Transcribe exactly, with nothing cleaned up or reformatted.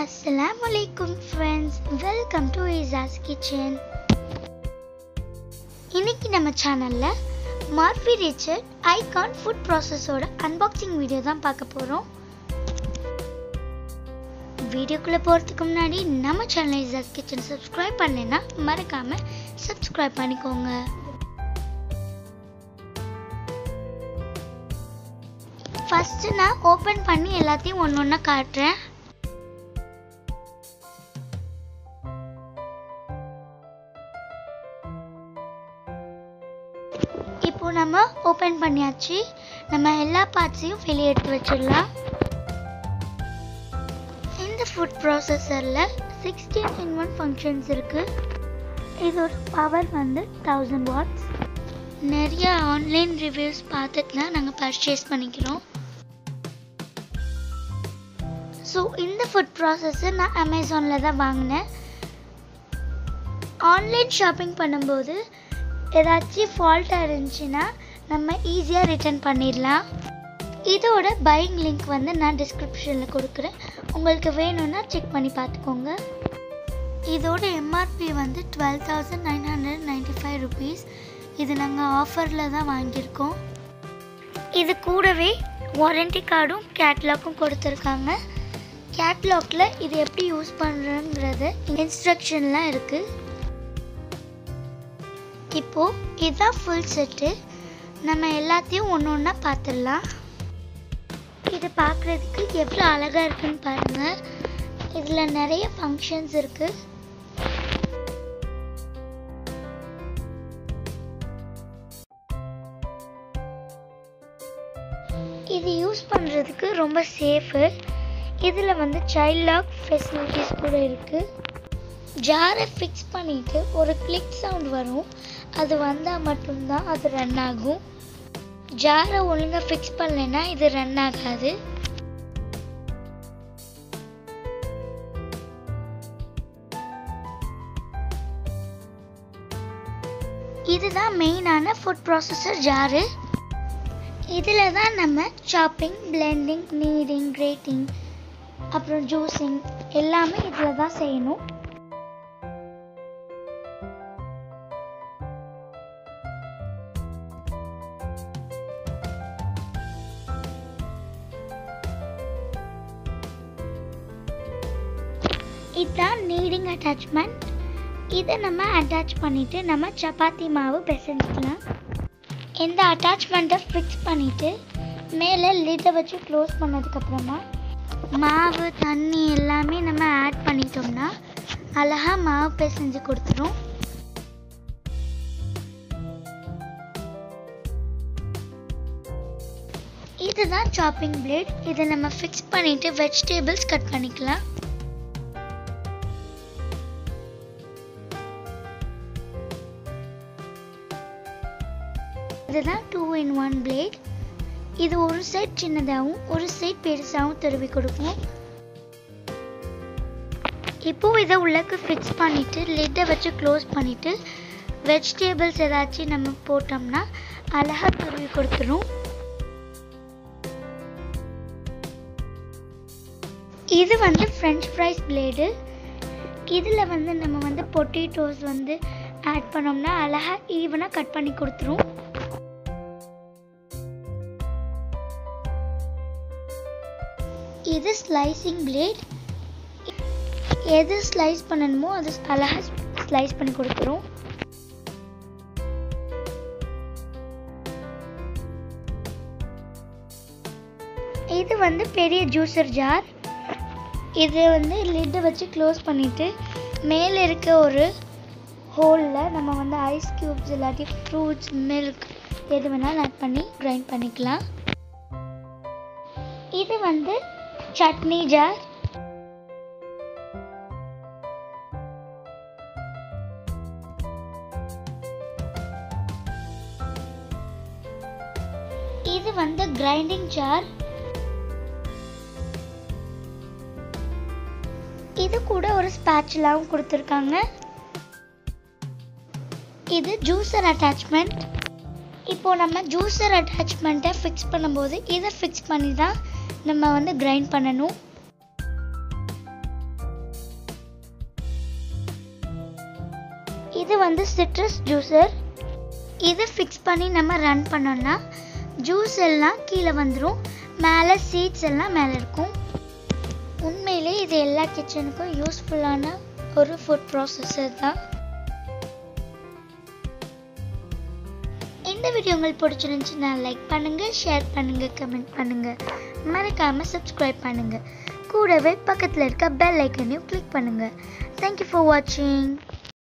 Assalamualaikum friends, welcome to Iza's Kitchen. இன்னைக்கு நம்ம சேனல்ல Murphy Richard Icon Food Processor unboxing video தான் பார்க்க போறோம். வீடியோக்குள்ள போறதுக்கு முன்னாடி நம்ம சேனல் Iza's Kitchen subscribe பண்ணேன்னா மறக்காம subscribe பண்ணிக்கோங்க. ஃபர்ஸ்ட் நான் ஓபன் பண்ணி எல்லாத்தையும் ஒவ்வொண்ணா காட்றேன். இப்போ நம்ம ஓபன் பண்ணியாச்சு. நம்ம எல்லா பார்ட்ஸையும் வெளியே எடுத்து வச்சிடலாம். இந்த ஃபுட் ப்ராசஸர்ல sixteen in one ஃபங்க்ஷன்ஸ் இருக்கு. இதோட பவர் வந்து one thousand watts. நிறைய ஆன்லைன் ரிவ்யூஸ் பார்த்துட்டு தான் நாங்கள் பர்ச்சேஸ் பண்ணிக்கிறோம். ஸோ இந்த ஃபுட் ப்ராசஸர் நான் அமேசானில் தான் வாங்கினேன். ஆன்லைன் ஷாப்பிங் பண்ணும்போது ஏதாச்சும் ஃபால்ட்டாக இருந்துச்சுன்னா நம்ம ஈஸியாக ரிட்டர்ன் பண்ணிடலாம். இதோட பையிங் லிங்க் வந்து நான் டிஸ்கிரிப்ஷனில் கொடுக்குறேன். உங்களுக்கு வேணும்னா செக் பண்ணி பார்த்துக்கோங்க. இதோட எம்ஆர்பி வந்து twelve thousand nine hundred ninety five rupees. இது நாங்கள் ஆஃபரில் தான் வாங்கியிருக்கோம். இது கூடவே வாரண்டி கார்டும் கேட்லாக்கும் கொடுத்துருக்காங்க. கேட்லாகில் இது எப்படி யூஸ் பண்ணுறங்கிறது இன்ஸ்ட்ரக்ஷன்லாம் இருக்குது. இப்போது இதுதான் ஃபுல் செட்டு. நம்ம எல்லாத்தையும் ஒன்று ஒன்றா பார்த்துடலாம். இது பார்க்குறதுக்கு எவ்வளோ அழகாக இருக்குன்னு பாருங்கள். இதில் நிறைய ஃபங்க்ஷன்ஸ் இருக்குது. இது யூஸ் பண்ணுறதுக்கு ரொம்ப சேஃபு. இதில் வந்து சைல்ட் லாக் ஃபெசிலிட்டிஸ் கூட இருக்குது. ஜாரை ஃபிக்ஸ் பண்ணிவிட்டு ஒரு கிளிக் சவுண்ட் வரும். அது வந்தால் மட்டும்தான் அது ரன் ஆகும். ஜாரை ஒழுங்காக ஃபிக்ஸ் பண்ணலைன்னா இது ரன் ஆகாது. இதுதான் மெயினான ஃபுட் ப்ராசஸர் ஜாரு. இதில் தான் நம்ம சாப்பிங், பிளெண்டிங், நீடிங், கிரேட்டிங், அப்புறம் ஜூஸிங் எல்லாமே இதில் தான் செய்யணும். இதுதான் நீடிங் அட்டாச்மெண்ட். இதை நம்ம அட்டாச் பண்ணிவிட்டு நம்ம சப்பாத்தி மாவு பிசைஞ்சிக்கலாம். இந்த அட்டாச்மெண்ட்டை ஃபிக்ஸ் பண்ணிவிட்டு மேலே லிட்டை வச்சு க்ளோஸ் பண்ணதுக்கப்புறமா மாவு, தண்ணி எல்லாமே நம்ம ஆட் பண்ணிட்டோம்னா அழகாக மாவு பிசைஞ்சு கொடுத்துரும். இதுதான் சாப்பிங் பிளேட். இதை நம்ம ஃபிக்ஸ் பண்ணிவிட்டு வெஜிடபிள்ஸ் கட் பண்ணிக்கலாம். இதுதான் டூ இன் ஒன் பிளேட். இது ஒரு சைட் சின்னதாகவும் ஒரு சைட் பெருசாகவும் திருவி கொடுக்கும். இப்போ இதை உள்ளக்கு ஃபிக்ஸ் பண்ணிவிட்டு லிட்டை வச்சு க்ளோஸ் பண்ணிவிட்டு வெஜிடபிள்ஸ் ஏதாச்சும் நம்ம போட்டோம்னா அழகாக திருவி கொடுத்துரும். இது வந்து ஃப்ரெஞ்ச் ஃப்ரைஸ் பிளேடு. இதில் வந்து நம்ம வந்து பொட்டேட்டோஸ் வந்து ஆட் பண்ணோம்னா அழகாக ஈவனாக கட் பண்ணி கொடுத்துரும். இது ஸ்லைசிங் பிளேட். எது ஸ்லைஸ் பண்ணணுமோ அது அழகாக ஸ்லைஸ் பண்ணி கொடுத்துரும். இது வந்து பெரிய ஜூஸர் ஜார். இது வந்து லிட்டை வச்சு க்ளோஸ் பண்ணிவிட்டு மேலே இருக்க ஒரு ஹோலில் நம்ம வந்து ஐஸ் க்யூப்ஸ் இல்லாட்டி ஃப்ரூட்ஸ், மில்க் எது வேணாலும் ஆட் பண்ணி கிரைண்ட் பண்ணிக்கலாம். இது வந்து சட்னி ஜார். இது வந்து கிரைண்டிங் ஜார். இது கூட ஒரு ஸ்பேச்சுலாவும் கொடுத்துருக்காங்க. இது ஜூஸர் அட்டாச்மெண்ட். இப்போ நம்ம ஜூஸர் அட்டாச்மெண்ட்டை ஃபிக்ஸ் பண்ணும்போது இதை ஃபிக்ஸ் பண்ணி தான் நம்ம வந்து கிரைண்ட் பண்ணணும். இது வந்து சிட்ரஸ் ஜூஸர். இதை ஃபிக்ஸ் பண்ணி நம்ம ரன் பண்ணோம்னா ஜூஸ் எல்லாம் கீழே வந்துடும், மேலே சீட்ஸ் எல்லாம் மேலே இருக்கும். உண்மையிலே இது எல்லா கிச்சனுக்கும் யூஸ்ஃபுல்லான ஒரு ஃபுட் ப்ராசஸர் தான். இந்த வீடியோ உங்களுக்கு பிடிச்சிருந்துச்சுன்னா லைக் பண்ணுங்கள், ஷேர் பண்ணுங்கள், கமெண்ட் பண்ணுங்கள், மறக்காமல் சப்ஸ்கிரைப் பண்ணுங்கள். கூடவே பக்கத்தில் இருக்க பெல் ஐக்கனையும் கிளிக் பண்ணுங்கள். தேங்க்யூ ஃபார் வாட்சிங்.